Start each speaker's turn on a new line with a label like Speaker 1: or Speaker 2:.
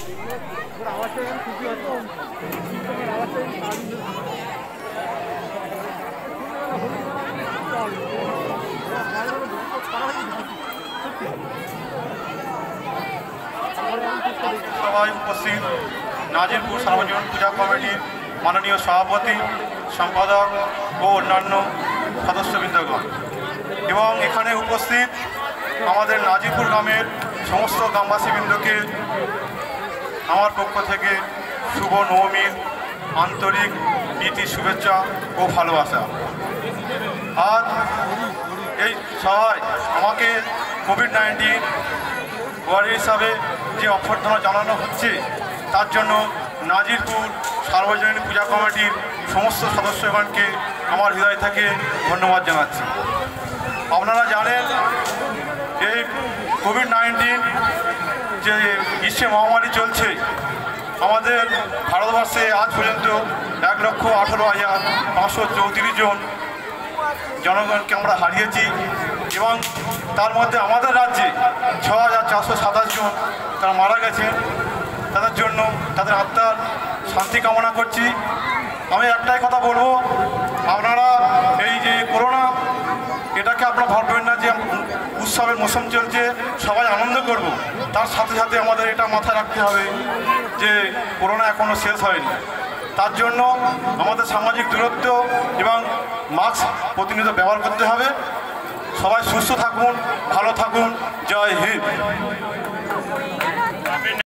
Speaker 1: সভায় উপস্থিত নাজিরপুর সার্বজনীন পূজা কমিটির মাননীয় সভাপতি, সম্পাদক ও অন্যান্য সদস্যবৃন্দগণ এবং এখানে উপস্থিত আমাদের নাজিরপুর গ্রামের সমস্ত গ্রামবাসীবৃন্দকে আমার পক্ষ থেকে শুভ নবমীর আন্তরিক প্রীতি শুভেচ্ছা ও ভালোবাসা। আজ এই সভায় আমাকে কোভিড-19 ওয়ারিয়র হিসাবে যে অভ্যর্থনা জানানো হচ্ছে তার জন্য নাজিরপুর সার্বজনীন পূজা কমিটির সমস্ত সদস্যগণকে আমার হৃদয় থেকে ধন্যবাদ জানাচ্ছি। আপনারা জানেন এই কোভিড-19 যে বিশ্বে মহামারী চলছে, আমাদের ভারতবর্ষে আজ পর্যন্ত 1,18,534 জন জনগণকে আমরা হারিয়েছি এবং তার মধ্যে আমাদের রাজ্যে 6,427 জন তারা মারা গেছেন। তাদের জন্য তাদের আত্মার শান্তি কামনা করছি। আমি একটাই কথা বলবো, আপনারা এই যে করোনা, এটাকে আপনারা ভাববেন না যে উৎসবের মৌসুম চলছে সবাই আনন্দ করব, তার সাথে সাথে আমাদের এটা মাথায় রাখতে হবে যে করোনা এখনও শেষ হয়নি। তার জন্য আমাদের সামাজিক দূরত্ব এবং মাস্ক প্রতিনিয়ত ব্যবহার করতে হবে। সবাই সুস্থ থাকুন, ভালো থাকুন। জয় হিন্দ।